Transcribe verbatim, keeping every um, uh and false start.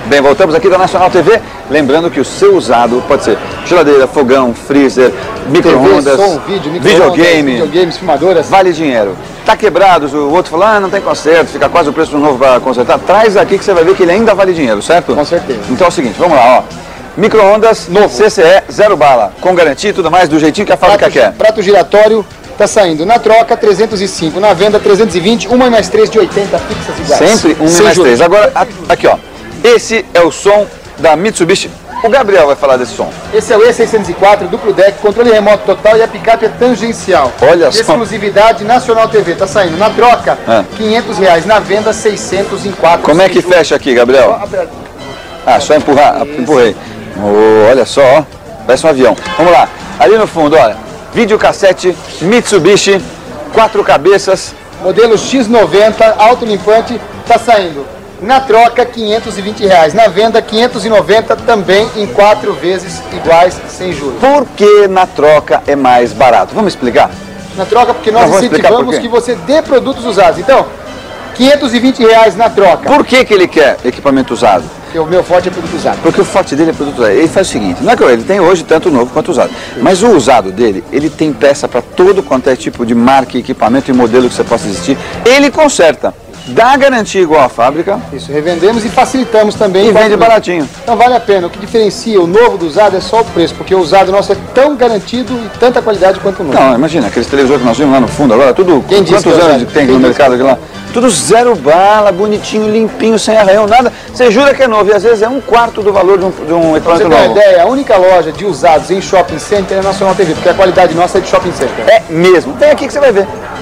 Bem, voltamos aqui da Nacional T V, lembrando que o seu usado pode ser geladeira, fogão, freezer, micro-ondas, som, vídeo, micro videogame, videogames, filmadoras. Vale dinheiro. Tá quebrado, o outro fala, ah, não tem conserto, fica quase o preço do novo para consertar. Traz aqui que você vai ver que ele ainda vale dinheiro, certo? Com certeza. Então é o seguinte, vamos lá, ó. Micro-ondas, novo, C C E, zero bala, com garantia e tudo mais, do jeitinho que a fábrica prato, quer. Prato giratório, tá saindo na troca trezentos e cinco, na venda trezentos e vinte, uma mais três de oitenta fixas iguais. Sempre uma mais três. Agora, aqui ó, esse é o som da Mitsubishi. O Gabriel vai falar desse som. Esse é o E seiscentos e quatro, duplo deck, controle remoto total e a picape é tangencial. Olha só. Exclusividade Nacional T V, tá saindo na troca, é. quinhentos reais, na venda seiscentos em quatro. Como é que fecha aqui, Gabriel? Ah, só empurrar, isso. Empurrei. Oh, olha só, ó, parece um avião. Vamos lá, ali no fundo, olha, videocassete Mitsubishi, quatro cabeças. Modelo X noventa, autolimpante, tá saindo. Na troca, quinhentos e vinte reais. Na venda, quinhentos e noventa, também em quatro vezes iguais, sem juros. Por que na troca é mais barato? Vamos explicar? Na troca, porque nós Não, incentivamos que você dê produtos usados. Então, quinhentos e vinte reais na troca. Por que que ele quer equipamento usado? Porque o meu forte é produto usado. Porque o forte dele é produto usado. Ele faz o seguinte, não é que ele tem hoje tanto novo quanto usado, mas o usado dele, ele tem peça para todo quanto é tipo de marca, equipamento e modelo que você possa existir. Ele conserta. Dá garantia igual à fábrica. Isso, revendemos e facilitamos também. E vende baratinho. Então vale a pena. O que diferencia o novo do usado é só o preço, porque o usado nosso é tão garantido e tanta qualidade quanto o novo. Não, imagina, aqueles televisores que nós vimos lá no fundo agora, tudo, Quem quantos que é anos que tem no mercado aqui lá? Tudo zero bala, bonitinho, limpinho, sem arranhão, nada. Você jura que é novo e às vezes é um quarto do valor de um, de um equipamento novo. Pra você ter uma ideia, a única loja de usados em shopping center é a Nacional T V, porque a qualidade nossa é de shopping center. É mesmo. Vem aqui que você vai ver.